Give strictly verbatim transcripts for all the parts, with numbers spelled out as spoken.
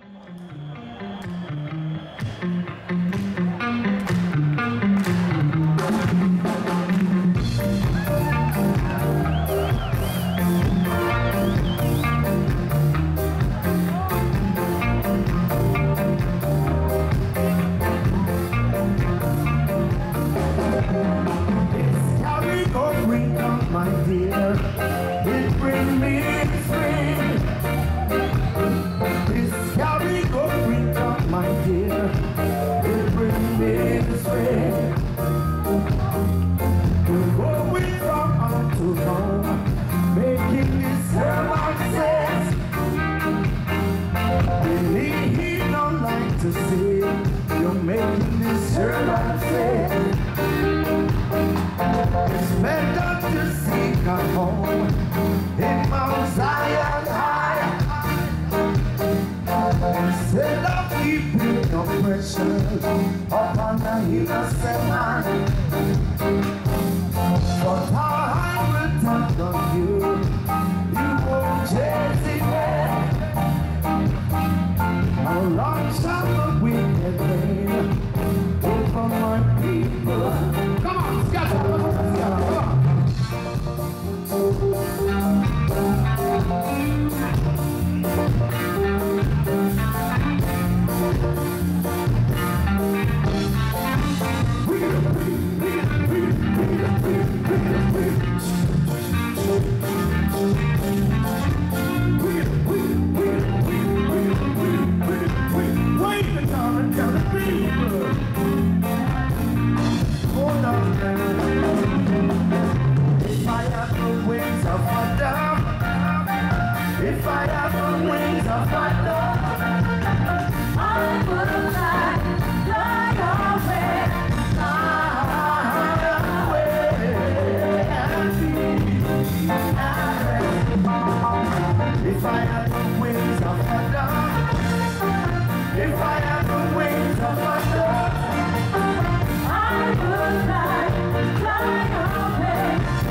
Upon the innocent man, but I will turn on you. You won't chase it back. How long shall the wicked reign over my people? Come on, scatter, come on. If I have the wings of thunder, if I have the wings of thunder, I would fly, fly away, fly away, and be if I have the wings of thunder, if I have the wings of thunder, I would fly, fly away,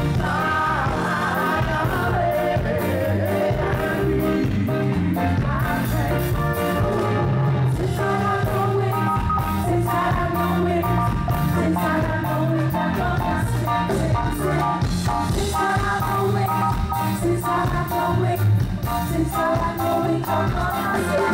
fly away, and be since I have no wings, since I have no wings, since I have no wings, I'm gonna sing, since I have no wings, since I have no wings, since I have no wings, I'm gonna sing.